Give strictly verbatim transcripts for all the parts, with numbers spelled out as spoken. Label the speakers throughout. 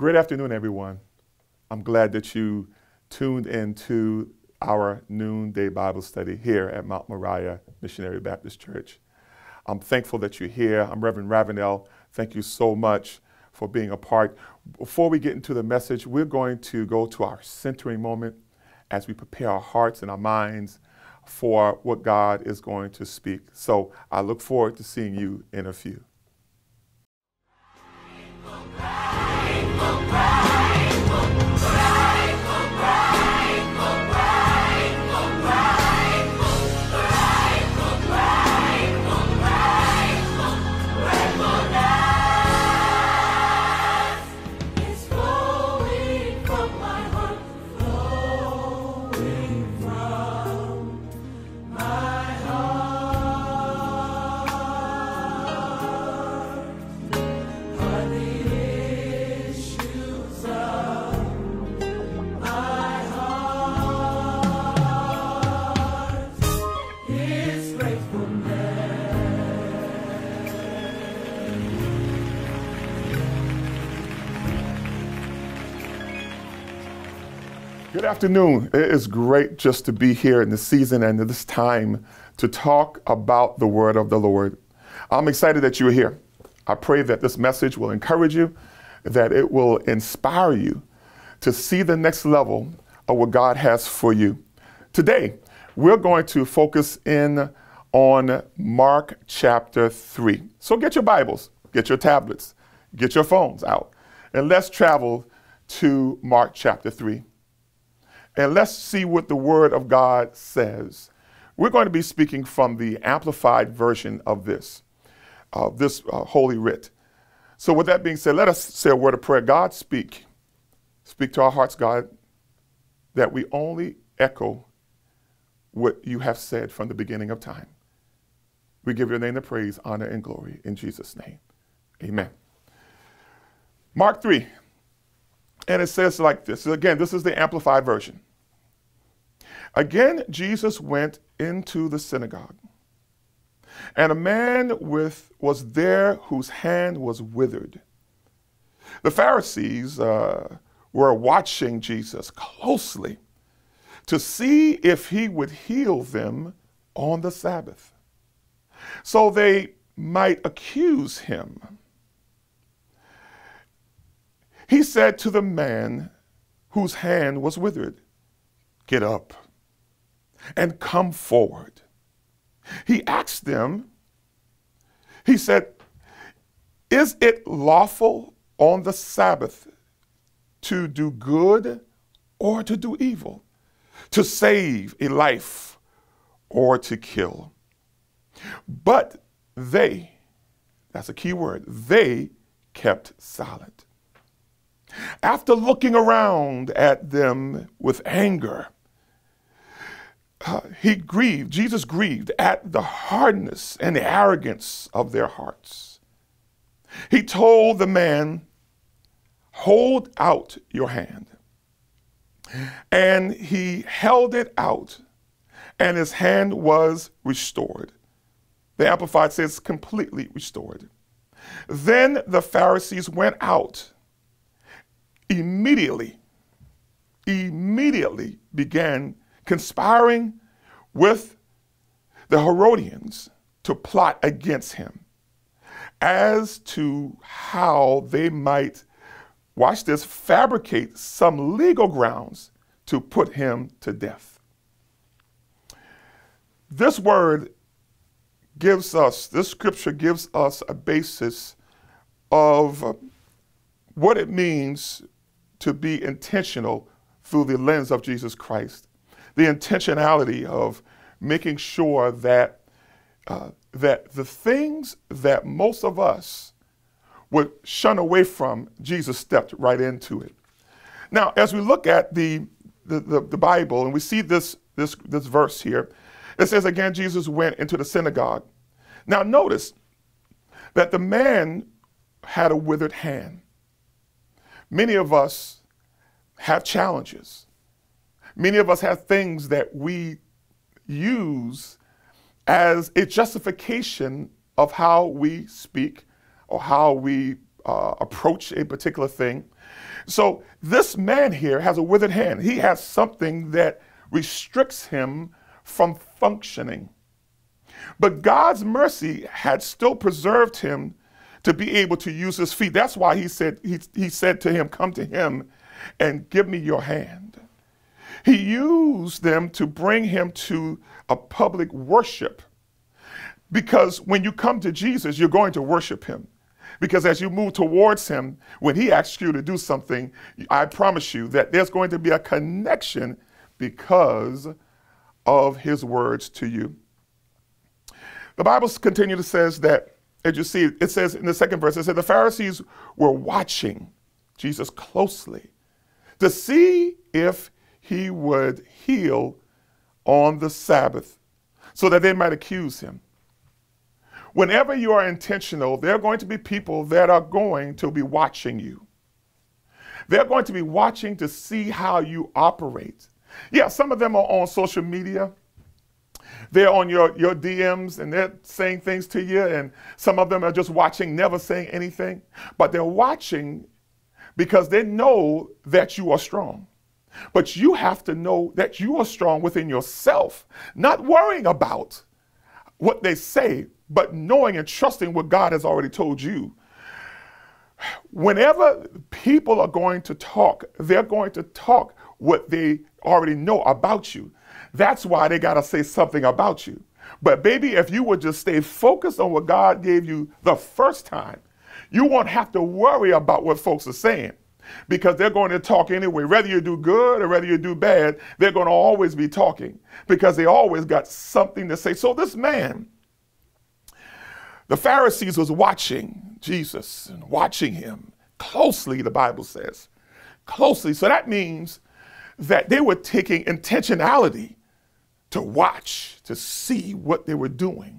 Speaker 1: Great afternoon, everyone. I'm glad that you tuned into our noonday Bible study here at Mount Moriah Missionary Baptist Church. I'm thankful that you're here. I'm Reverend Ravenell. Thank you so much for being a part. Before we get into the message, we're going to go to our centering moment as we prepare our hearts and our minds for what God is going to speak. So I look forward to seeing you in a few. Good afternoon. It is great just to be here in this season and this time to talk about the word of the Lord. I'm excited that you are here. I pray that this message will encourage you, that it will inspire you to see the next level of what God has for you. Today, we're going to focus in on Mark chapter three. So get your Bibles, get your tablets, get your phones out, and let's travel to Mark chapter three. And let's see what the Word of God says. We're going to be speaking from the amplified version of this, uh, this uh, Holy Writ. So with that being said, let us say a word of prayer. God, speak. Speak to our hearts, God, that we only echo what you have said from the beginning of time. We give your name the praise, honor, and glory in Jesus' name. Amen. Mark three. And it says like this. Again, this is the amplified version. Again, Jesus went into the synagogue, and a man with was there whose hand was withered. The Pharisees uh, were watching Jesus closely to see if he would heal them on the Sabbath, so they might accuse him. He said to the man whose hand was withered, "Get up and come forward." He asked them, he said, "Is it lawful on the Sabbath to do good or to do evil, to save a life or to kill?" But they, that's a key word, they kept silent. After looking around at them with anger, uh, he grieved, Jesus grieved at the hardness and the arrogance of their hearts. He told the man, "Hold out your hand." And he held it out, and his hand was restored. The Amplified says completely restored. Then the Pharisees went out. Immediately, immediately began conspiring with the Herodians to plot against him as to how they might, watch this, fabricate some legal grounds to put him to death. This word gives us, this scripture gives us a basis of what it means to be intentional through the lens of Jesus Christ. The intentionality of making sure that uh, that the things that most of us would shun away from, Jesus stepped right into it. Now, as we look at the the, the, the Bible and we see this, this, this verse here, it says, again, Jesus went into the synagogue. Now, notice that the man had a withered hand. Many of us have challenges. Many of us have things that we use as a justification of how we speak or how we uh, approach a particular thing. So this man here has a withered hand. He has something that restricts him from functioning. But God's mercy had still preserved him to be able to use his feet. That's why he said, he, he said to him, come to him and give me your hand. He used them to bring him to a public worship. Because when you come to Jesus, you're going to worship him. Because as you move towards him, when he asks you to do something, I promise you that there's going to be a connection because of his words to you. The Bible continues to says that, as you see, it says in the second verse, it said the Pharisees were watching Jesus closely to see if he would heal on the Sabbath so that they might accuse him. Whenever you are intentional, there are going to be people that are going to be watching you. They're going to be watching to see how you operate. Yeah, some of them are on social media. They're on your, your D Ms and they're saying things to you, and some of them are just watching, never saying anything. But they're watching because they know that you are strong. But you have to know that you are strong within yourself, not worrying about what they say, but knowing and trusting what God has already told you. Whenever people are going to talk, they're going to talk what they already know about you. That's why they got to say something about you. But baby, if you would just stay focused on what God gave you the first time, you won't have to worry about what folks are saying, because they're going to talk anyway. Whether you do good or whether you do bad, they're going to always be talking because they always got something to say. So this man, the Pharisees was watching Jesus and watching him closely, the Bible says, closely. So that means that they were taking intentionality to watch, to see what they were doing.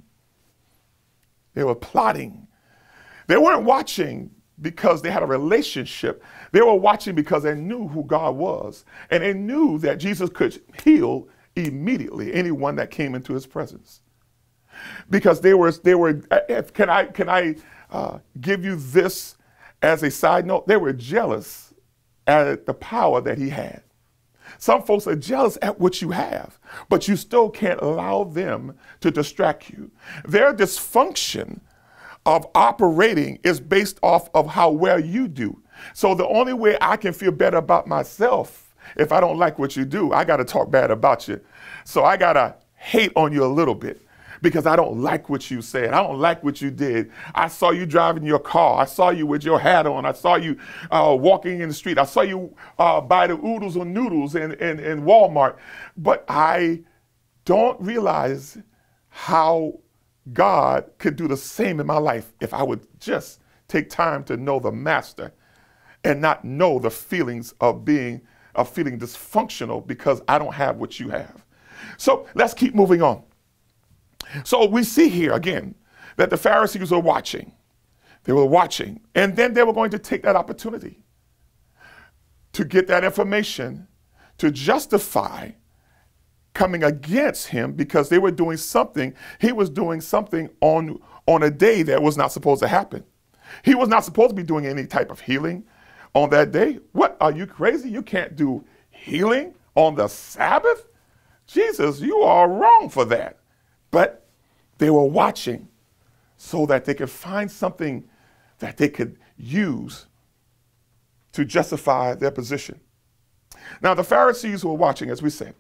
Speaker 1: They were plotting. They weren't watching because they had a relationship. They were watching because they knew who God was, and they knew that Jesus could heal immediately anyone that came into his presence. Because they were, they were. Can I, can I uh, give you this as a side note? They were jealous at the power that he had. Some folks are jealous at what you have, but you still can't allow them to distract you. Their dysfunction of operating is based off of how well you do. So the only way I can feel better about myself, if I don't like what you do, I got to talk bad about you. So I got to hate on you a little bit because I don't like what you said. I don't like what you did. I saw you driving your car. I saw you with your hat on. I saw you uh, walking in the street. I saw you uh, buy the oodles or noodles in, in, in Walmart. But I don't realize how God could do the same in my life if I would just take time to know the master and not know the feelings of being, of feeling dysfunctional because I don't have what you have. So let's keep moving on. So we see here again that the Pharisees were watching. They were watching, and then they were going to take that opportunity to get that information to justify coming against him because they were doing something. He was doing something on, on a day that was not supposed to happen. He was not supposed to be doing any type of healing on that day. What, are you crazy? You can't do healing on the Sabbath? Jesus, you are wrong for that. But they were watching so that they could find something that they could use to justify their position. Now, the Pharisees were watching, as we said.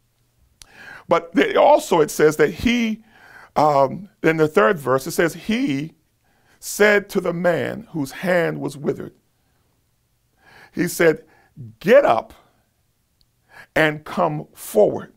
Speaker 1: But they also, it says that he, um, in the third verse, it says, he said to the man whose hand was withered, he said, get up and come forward.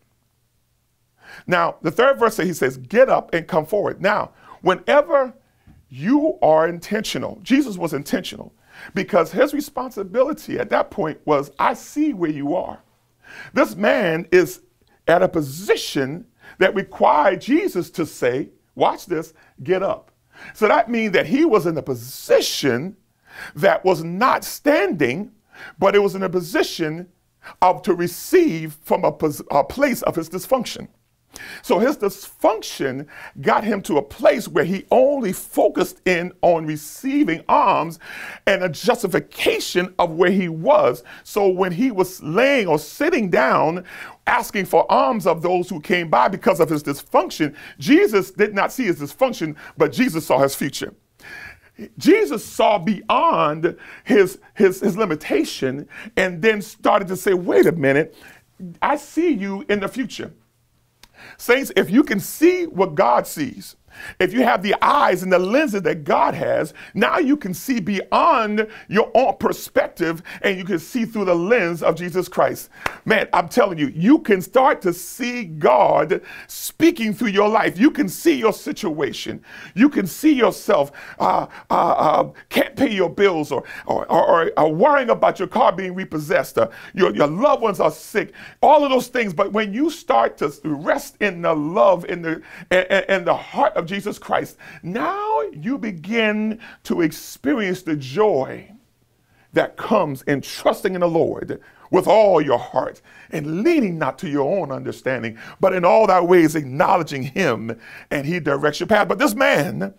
Speaker 1: Now, the third verse, he says, get up and come forward. Now, whenever you are intentional, Jesus was intentional because his responsibility at that point was, I see where you are. This man is at a position that required Jesus to say, watch this, get up. So that means that he was in a position that was not standing, but it was in a position of to receive from a, a place of his dysfunction. So his dysfunction got him to a place where he only focused in on receiving alms and a justification of where he was. So when he was laying or sitting down, asking for alms of those who came by because of his dysfunction, Jesus did not see his dysfunction, but Jesus saw his future. Jesus saw beyond his, his, his limitation and then started to say, wait a minute, I see you in the future. Saints, if you can see what God sees, if you have the eyes and the lenses that God has, now you can see beyond your own perspective and you can see through the lens of Jesus Christ. Man, I'm telling you, you can start to see God speaking through your life. You can see your situation. You can see yourself uh, uh, uh, can't pay your bills or, or, or, or worrying about your car being repossessed. Or your, your loved ones are sick. All of those things. But when you start to rest in the love in the, and, and the heart of Jesus Christ, now you begin to experience the joy that comes in trusting in the Lord with all your heart and leaning not to your own understanding, but in all thy ways acknowledging him, and he directs your path. But this man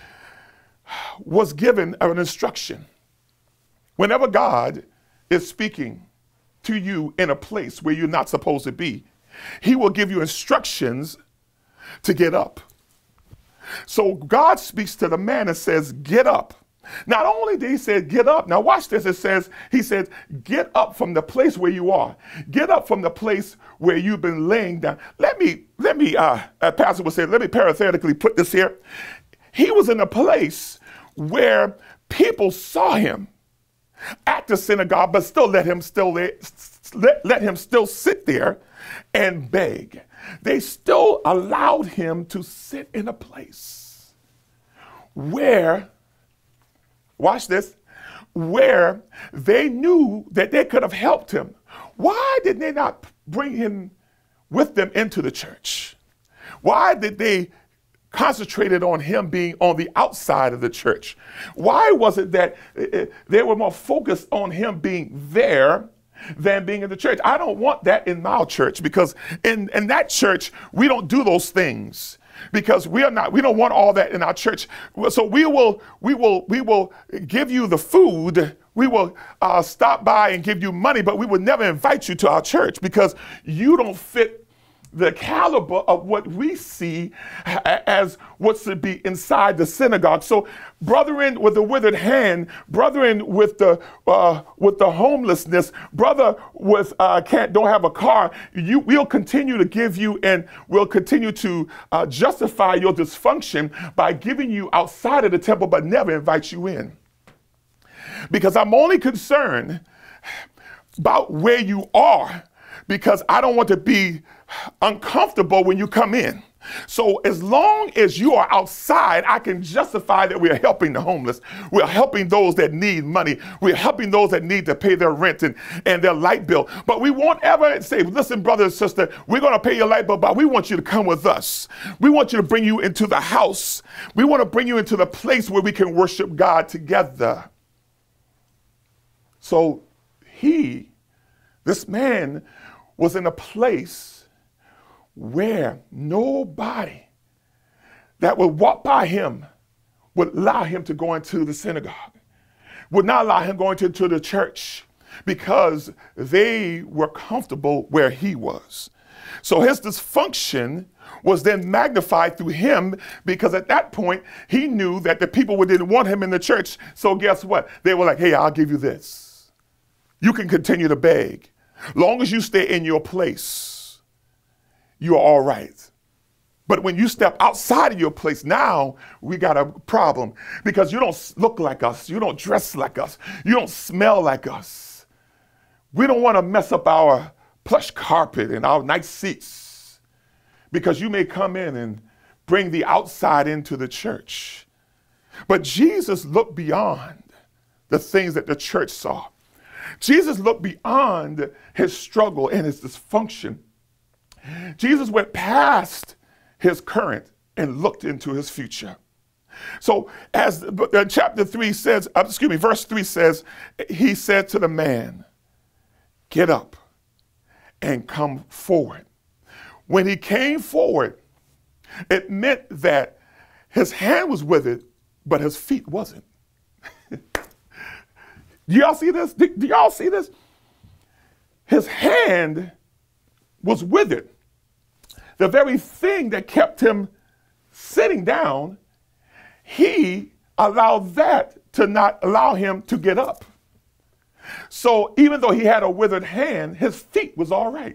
Speaker 1: was given an instruction. Whenever God is speaking to you in a place where you're not supposed to be, he will give you instructions to get up. So God speaks to the man and says, get up. Not only did he say, get up. Now watch this. It says, he says, get up from the place where you are. Get up from the place where you've been laying down. Let me, let me, uh, as Pastor would say, let me parenthetically put this here. He was in a place where people saw him at the synagogue, but still let him still, let, let him still sit there and beg. They still allowed him to sit in a place where, watch this, where they knew that they could have helped him. Why did they not bring him with them into the church? Why did they concentrated on him being on the outside of the church? Why was it that they were more focused on him being there than being in the church? I don't want that in my church, because in, in that church, we don't do those things, because we are not, we don't want all that in our church. So we will, we will, we will give you the food. We will uh, stop by and give you money, but we would never invite you to our church because you don't fit the caliber of what we see as what's to be inside the synagogue. So brethren with the withered hand, brethren with the uh, with the homelessness, brother with uh, can't don't have a car, you we'll continue to give you, and we'll continue to uh, justify your dysfunction by giving you outside of the temple, but never invite you in. Because I'm only concerned about where you are, because I don't want to be uncomfortable when you come in. So as long as you are outside, I can justify that we are helping the homeless. We're helping those that need money. We're helping those that need to pay their rent and, and their light bill. But we won't ever say, listen, brother and sister, we're going to pay your light bill, but we want you to come with us. We want you to bring you into the house. We want to bring you into the place where we can worship God together. So he, this man, was in a place where nobody that would walk by him would allow him to go into the synagogue, would not allow him going to, to the church, because they were comfortable where he was. So his dysfunction was then magnified through him, because at that point he knew that the people didn't want him in the church. So guess what? They were like, hey, I'll give you this. You can continue to beg. Long as you stay in your place, you're all right. But when you step outside of your place, now we got a problem, because you don't look like us. You don't dress like us. You don't smell like us. We don't want to mess up our plush carpet and our nice seats, because you may come in and bring the outside into the church. But Jesus looked beyond the things that the church saw. Jesus looked beyond his struggle and his dysfunction. Jesus went past his current and looked into his future. So as uh, chapter three says, uh, excuse me, verse three says, he said to the man, get up and come forward. when he came forward, it meant that his hand was withered, but his feet wasn't. Do y'all see this? Do, do y'all see this? His hand was withered. The very thing that kept him sitting down, he allowed that to not allow him to get up. So even though he had a withered hand, his feet was all right.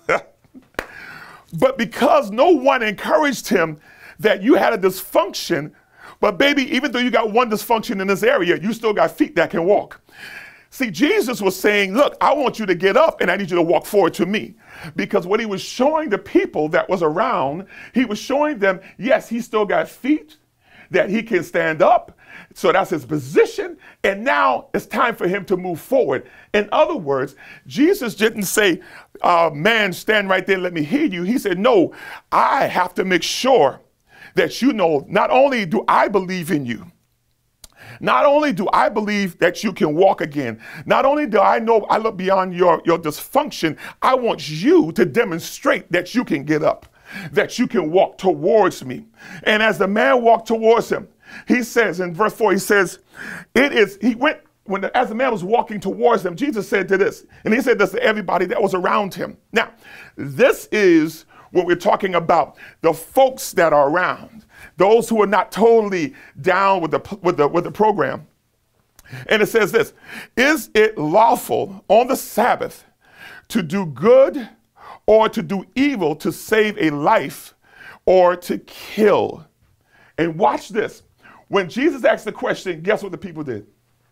Speaker 1: But because no one encouraged him that you had a dysfunction, but baby, even though you got one dysfunction in this area, you still got feet that can walk. See, Jesus was saying, look, I want you to get up and I need you to walk forward to me. Because what he was showing the people that was around, he was showing them, yes, he still got feet, that he can stand up. So that's his position. And now it's time for him to move forward. In other words, Jesus didn't say, uh, man, stand right there, let me hear you. He said, no, I have to make sure that you know, not only do I believe in you, not only do I believe that you can walk again, not only do I know I look beyond your, your dysfunction, I want you to demonstrate that you can get up, that you can walk towards me. And as the man walked towards him, he says in verse four, he says, it is, he went, when the, as the man was walking towards him, Jesus said to this, and he said this to everybody that was around him. Now, this is what we're talking about, the folks that are around, those who are not totally down with the, with the, with the program. And it says this, is it lawful on the Sabbath to do good or to do evil, to save a life or to kill? And watch this. When Jesus asked the question, guess what the people did?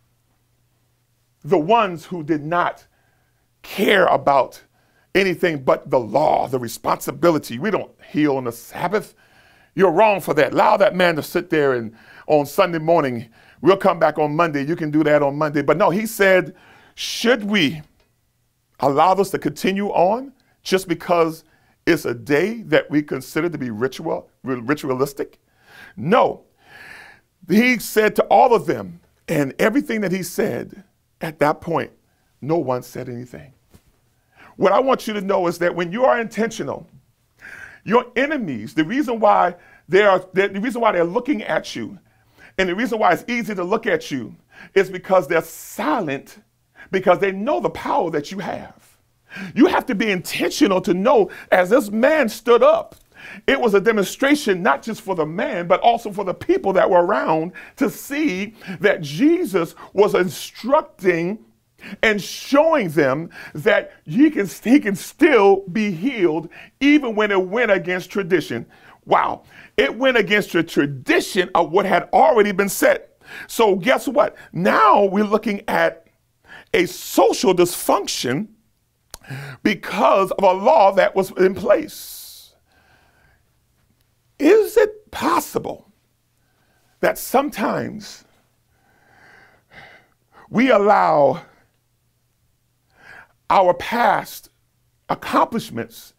Speaker 1: The ones who did not care about anything but the law, the responsibility. We don't heal on the Sabbath. You're wrong for that. Allow that man to sit there and on Sunday morning, we'll come back on Monday. You can do that on Monday. But no, he said, should we allow this to continue on just because it's a day that we consider to be ritual, ritualistic? No. He said to all of them, and everything that he said at that point, no one said anything. What I want you to know is that when you are intentional, your enemies, the reason why they are, the reason why they're looking at you, and the reason why it's easy to look at you is because they're silent, because they know the power that you have. You have to be intentional to know, as this man stood up, it was a demonstration not just for the man, but also for the people that were around to see that Jesus was instructing and showing them that he can, he can still be healed even when it went against tradition. Wow. It went against the tradition of what had already been set. So guess what? Now we're looking at a social dysfunction because of a law that was in place. Is it possible that sometimes we allow our past accomplishments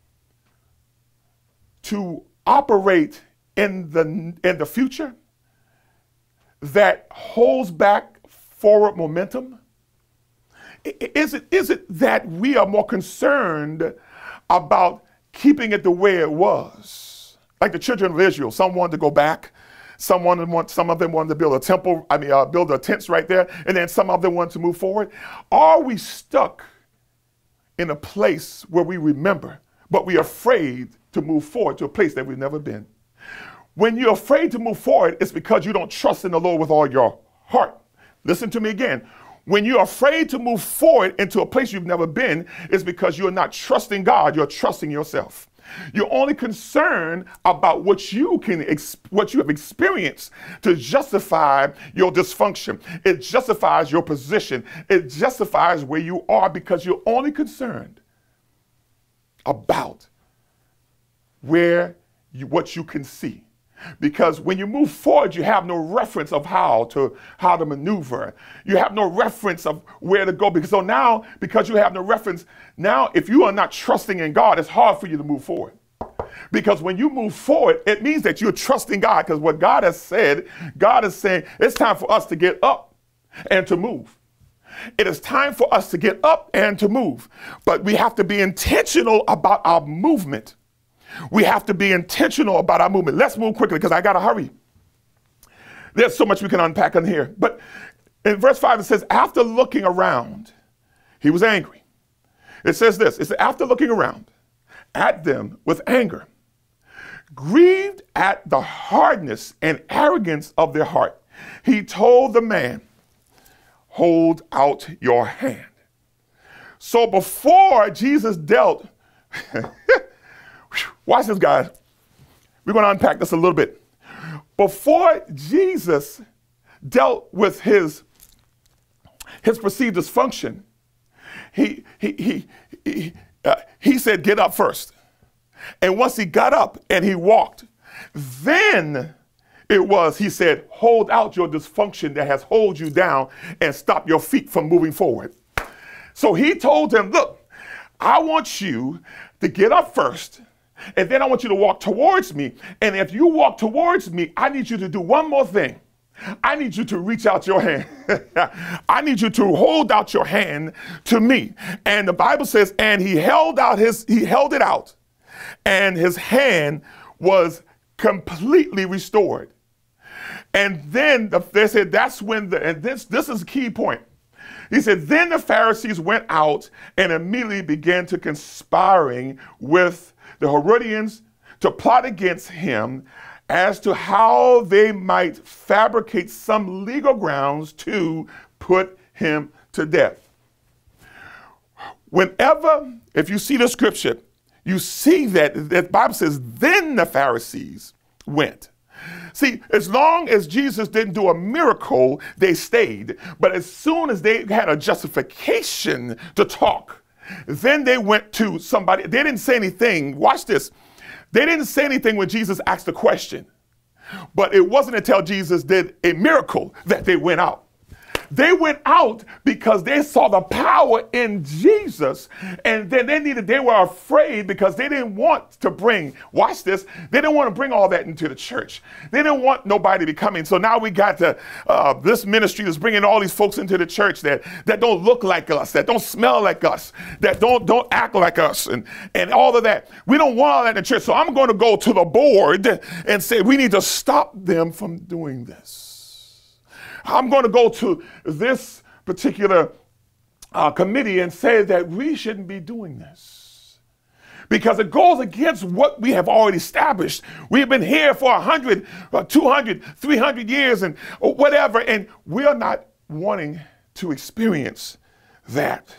Speaker 1: to operate in the, in the future that holds back forward momentum? Is it, is it that we are more concerned about keeping it the way it was? Like the children of Israel, some wanted to go back. Some, wanted, some of them wanted to build a temple, I mean, uh, build their tents right there, and then some of them wanted to move forward. Are we stuck in a place where we remember, but we're afraid to move forward to a place that we've never been? When you're afraid to move forward, it's because you don't trust in the Lord with all your heart. Listen to me again. When you're afraid to move forward into a place you've never been, it's because you're not trusting God, you're trusting yourself. You're only concerned about what you can, ex- what you have experienced to justify your dysfunction. It justifies your position. It justifies where you are because you're only concerned about where you, what you can see. Because when you move forward, you have no reference of how to how to maneuver. You have no reference of where to go. Because so now, because you have no reference, now if you are not trusting in God, it's hard for you to move forward. Because when you move forward, it means that you're trusting God. Because what God has said, God is saying it's time for us to get up and to move. It is time for us to get up and to move. But we have to be intentional about our movement. We have to be intentional about our movement. Let's move quickly because I got to hurry. There's so much we can unpack in here. But in verse five, it says, after looking around, he was angry. It says this, it says, after looking around at them with anger, grieved at the hardness and arrogance of their heart, he told the man, hold out your hand. So before Jesus dealt, watch this, guys. We're going to unpack this a little bit. Before Jesus dealt with his, his perceived dysfunction, he, he, he, he, uh, he said, get up first. And once he got up and he walked, then it was, he said, hold out your dysfunction that has hold you down and stop your feet from moving forward. So he told him, look, I want you to get up first, and then I want you to walk towards me. And if you walk towards me, I need you to do one more thing. I need you to reach out your hand. I need you to hold out your hand to me. And the Bible says, and he held out his, he held it out, and his hand was completely restored. And then the, they said, that's when the, and this, this is a key point. He said, then the Pharisees went out and immediately began to conspiring with the Herodians to plot against him as to how they might fabricate some legal grounds to put him to death. Whenever, if you see the scripture, you see that the Bible says, then the Pharisees went. See, as long as Jesus didn't do a miracle, they stayed. But as soon as they had a justification to talk, then they went to somebody. They didn't say anything. Watch this. They didn't say anything when Jesus asked the question. But it wasn't until Jesus did a miracle that they went out. They went out because they saw the power in Jesus, and then they needed, they were afraid because they didn't want to bring, watch this, they didn't want to bring all that into the church. They didn't want nobody to come in. So now we got to, uh, this ministry is bringing all these folks into the church that, that don't look like us, that don't smell like us, that don't, don't act like us, and, and all of that. We don't want all that in the church. So I'm going to go to the board and say, we need to stop them from doing this. I'm going to go to this particular uh, committee and say that we shouldn't be doing this because it goes against what we have already established. We've been here for one hundred, two hundred, three hundred years and whatever, and we're not wanting to experience that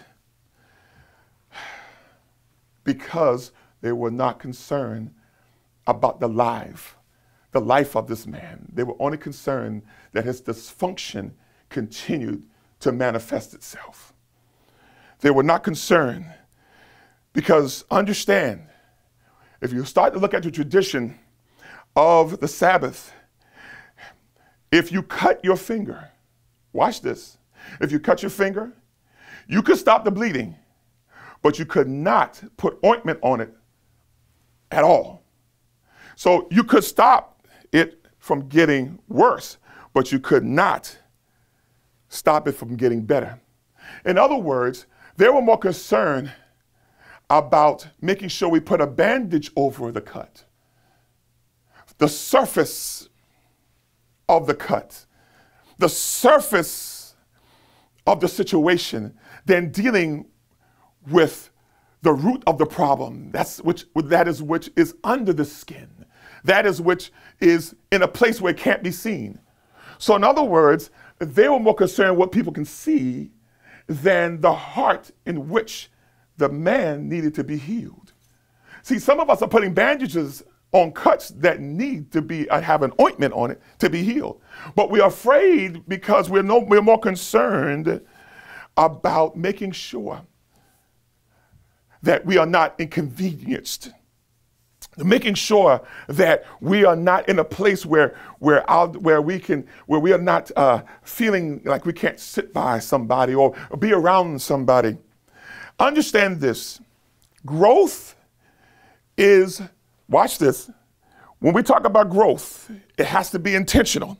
Speaker 1: because they were not concerned about the life, the life of this man. They were only concerned that his dysfunction continued to manifest itself. They were not concerned because, understand, if you start to look at the tradition of the Sabbath, if you cut your finger, watch this, if you cut your finger, you could stop the bleeding, but you could not put ointment on it at all. So you could stop it from getting worse, but you could not stop it from getting better. In other words, they were more concerned about making sure we put a bandage over the cut, the surface of the cut, the surface of the situation, than dealing with the root of the problem. That's which, that is which is under the skin. That is which is in a place where it can't be seen. So in other words, they were more concerned what people can see than the heart in which the man needed to be healed. See, some of us are putting bandages on cuts that need to be uh, have an ointment on it to be healed. But we're afraid because we're, no, we're more concerned about making sure that we are not inconvenienced, making sure that we are not in a place where where out where we can where we are not uh, feeling like we can't sit by somebody or, or be around somebody. Understand this: growth is, watch this. When we talk about growth, it has to be intentional.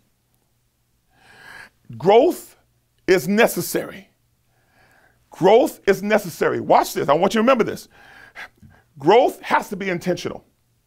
Speaker 1: Growth is necessary. Growth is necessary. Watch this. I want you to remember this. Growth has to be intentional.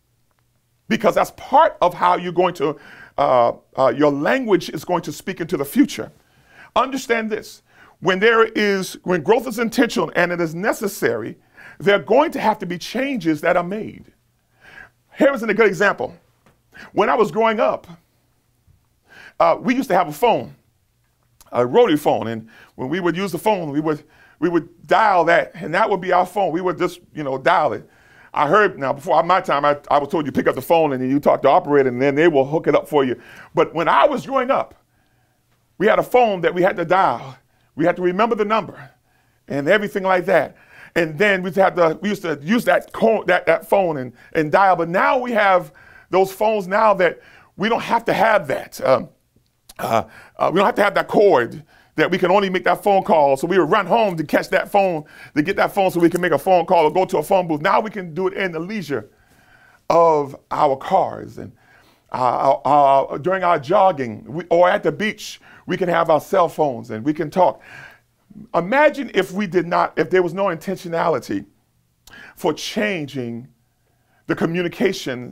Speaker 1: because that's part of how you're going to, uh, uh, your language is going to speak into the future. Understand this. When there is, when growth is intentional and it is necessary, there are going to have to be changes that are made. Here is a good example. When I was growing up, uh, we used to have a phone, a rotary phone, and when we would use the phone, we would we would dial that, and that would be our phone. We would just, you know, dial it. I heard, now before my time, I, I was told you pick up the phone and then you talk to the operator and then they will hook it up for you. But when I was growing up, we had a phone that we had to dial. We had to remember the number and everything like that. And then we had to, we used to use that that, that phone and, and dial. But now we have those phones now that we don't have to have that. Um, uh, uh, we don't have to have that cord that we can only make that phone call. So we would run home to catch that phone, to get that phone so we can make a phone call or go to a phone booth. Now we can do it in the leisure of our cars. And uh, uh, during our jogging we, or at the beach, we can have our cell phones and we can talk. Imagine if we did not, if there was no intentionality for changing the communication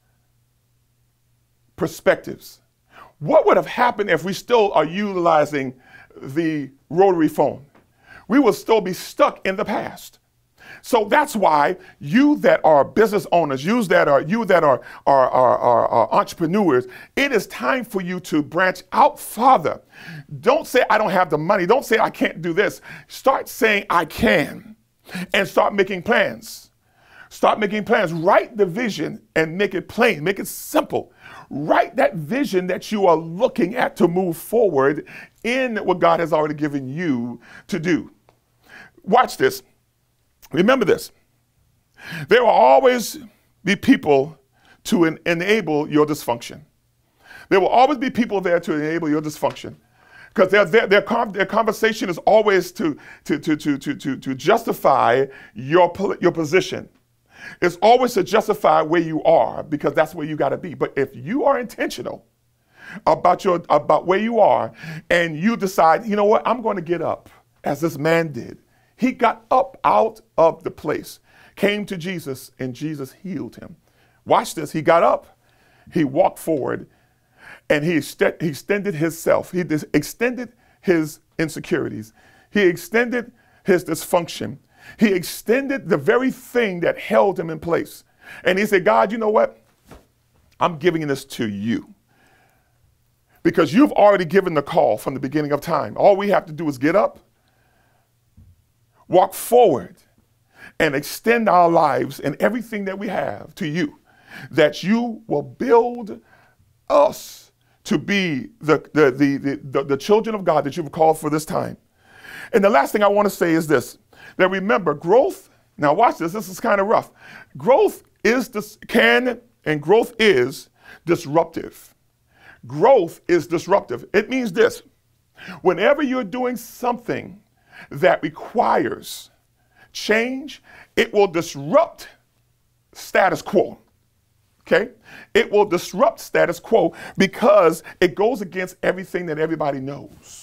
Speaker 1: perspectives. What would have happened if we still are utilizing the rotary phone? We will still be stuck in the past. So that's why you that are business owners, you that are you that are, are, are, are, are entrepreneurs, it is time for you to branch out farther. Don't say, I don't have the money. Don't say, I can't do this. Start saying, I can, and start making plans. Start making plans. Write the vision and make it plain. Make it simple. Write that vision that you are looking at to move forward in what God has already given you to do. Watch this. Remember this. There will always be people to en- enable your dysfunction. There will always be people there to enable your dysfunction. Because their, their, their, con- their conversation is always to, to, to, to, to, to, to justify your, your position. It's always to justify where you are, because that's where you got to be. But if you are intentional about your about where you are, and you decide, you know what, I'm going to get up, as this man did. He got up out of the place, came to Jesus, and Jesus healed him. Watch this. He got up, he walked forward, and he, ext- he extended himself. He dis- extended his insecurities. He extended his dysfunction. He extended the very thing that held him in place. And he said, God, you know what? I'm giving this to you. Because you've already given the call from the beginning of time. All we have to do is get up, walk forward, and extend our lives and everything that we have to you. That you will build us to be the, the, the, the, the, the children of God that you've called for this time. And the last thing I want to say is this. That remember, growth, now watch this, this is kind of rough. Growth is, this, can, and growth is disruptive. Growth is disruptive. It means this, whenever you're doing something that requires change, it will disrupt status quo, okay? It will disrupt status quo because it goes against everything that everybody knows.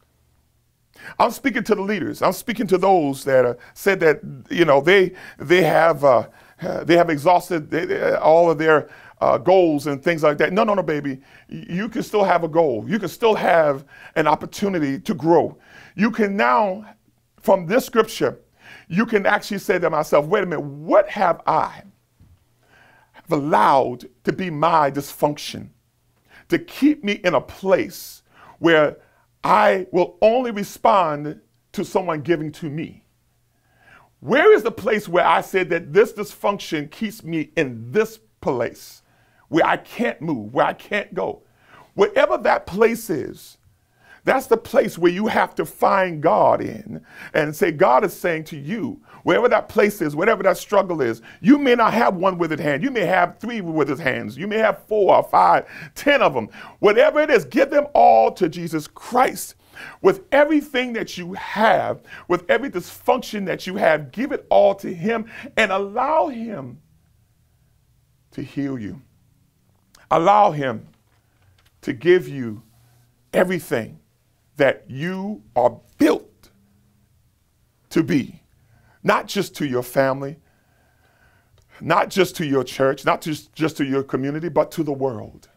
Speaker 1: I'm speaking to the leaders. I'm speaking to those that uh, said that, you know, they they have uh, they have exhausted they, they, all of their uh, goals and things like that. No, no, no, baby. You can still have a goal. You can still have an opportunity to grow. You can now, from this scripture, you can actually say to myself, wait a minute, what have I have allowed to be my dysfunction, to keep me in a place where I will only respond to someone giving to me? Where is the place where I said that this dysfunction keeps me in this place, where I can't move, where I can't go? Whatever that place is, that's the place where you have to find God in and say, God is saying to you, wherever that place is, whatever that struggle is, you may not have one withered hand. You may have three withered hands. You may have four or five, ten of them. Whatever it is, give them all to Jesus Christ. With everything that you have, with every dysfunction that you have, give it all to him and allow him to heal you. Allow him to give you everything that you are built to be, not just to your family, not just to your church, not just, just to your community, but to the world.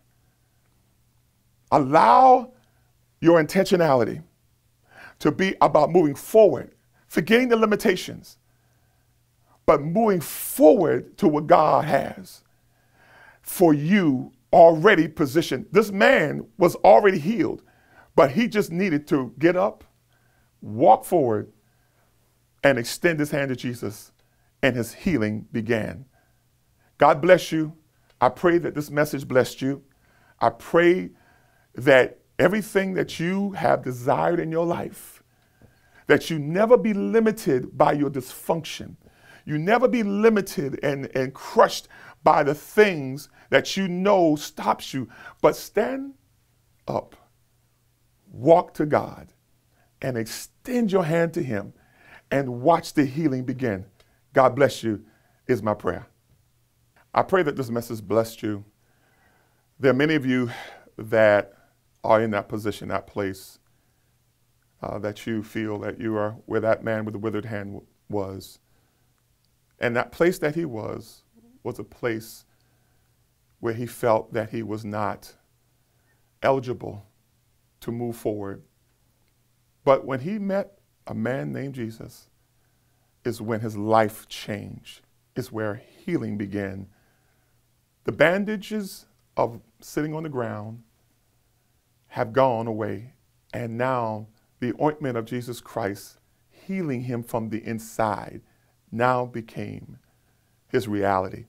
Speaker 1: Allow your intentionality to be about moving forward, forgetting the limitations, but moving forward to what God has for you already positioned. This man was already healed, but he just needed to get up, walk forward, and extend his hand to Jesus, and his healing began. God bless you. I pray that this message blessed you. I pray that everything that you have desired in your life, that you never be limited by your dysfunction. You never be limited and, and crushed by the things that you know stops you, but stand up, walk to God, and extend your hand to him and watch the healing begin. God bless you is my prayer. I pray that this message blessed you. There are many of you that are in that position, that place, uh, that you feel that you are where that man with the withered hand w- was. And that place that he was, was a place where he felt that he was not eligible to move forward. But when he met a man named Jesus, is when his life changed. It's where healing began. The bandages of sitting on the ground have gone away, and now the ointment of Jesus Christ healing him from the inside now became his reality.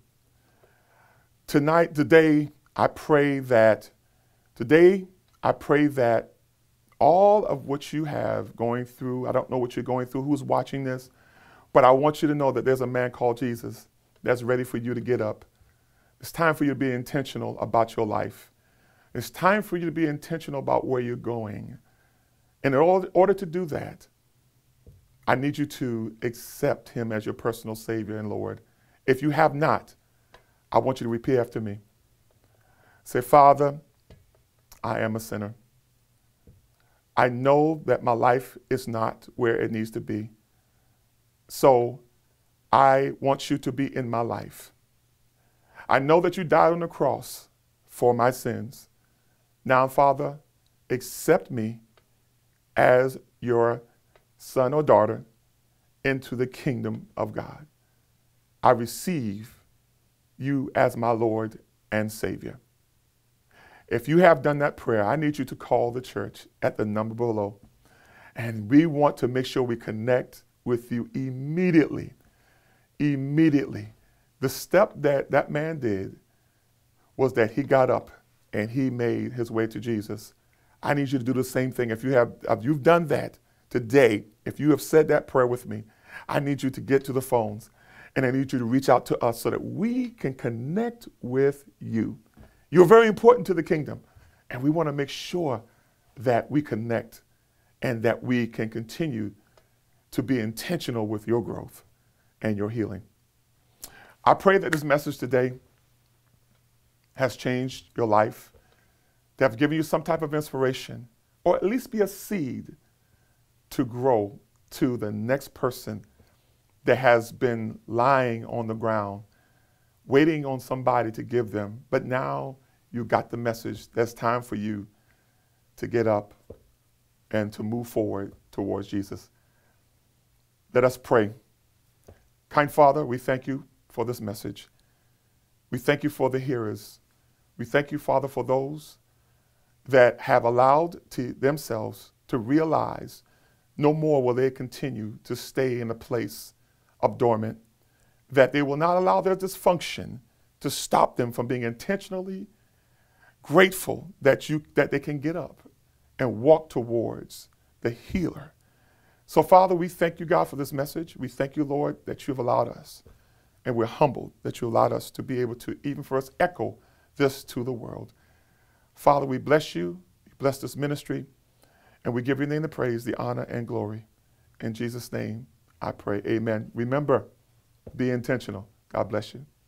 Speaker 1: Tonight, today, I pray that, today, I pray that all of what you have going through, I don't know what you're going through, who's watching this, but I want you to know that there's a man called Jesus that's ready for you to get up. It's time for you to be intentional about your life. It's time for you to be intentional about where you're going. And in order to do that, I need you to accept him as your personal Savior and Lord. If you have not, I want you to repeat after me. Say, Father, I am a sinner. I know that my life is not where it needs to be. So I want you to be in my life. I know that you died on the cross for my sins. Now, Father, accept me as your son or daughter into the kingdom of God. I receive you as my Lord and Savior. If you have done that prayer, I need you to call the church at the number below. And we want to make sure we connect with you immediately. Immediately. The step that that man did was that he got up and he made his way to Jesus. I need you to do the same thing. If you have, if you've done that today, if you have said that prayer with me, I need you to get to the phones and I need you to reach out to us so that we can connect with you. You're very important to the kingdom, and we want to make sure that we connect and that we can continue to be intentional with your growth and your healing. I pray that this message today has changed your life, that have given you some type of inspiration, or at least be a seed to grow to the next person that has been lying on the ground, waiting on somebody to give them. But now you got the message. That's time for you to get up and to move forward towards Jesus. Let us pray. Kind Father, we thank you for this message. We thank you for the hearers. We thank you, Father, for those that have allowed to themselves to realize no more will they continue to stay in a place of dormant, that they will not allow their dysfunction to stop them from being intentionally grateful that you that they can get up and walk towards the healer. So, Father, we thank you, God, for this message. We thank you, Lord, that you've allowed us, and we're humbled that you allowed us to be able to, even for us, echo this to the world. Father, we bless you, we bless this ministry, and we give your name the praise, the honor, and glory. In Jesus' name, I pray, amen. Remember, be intentional. God bless you.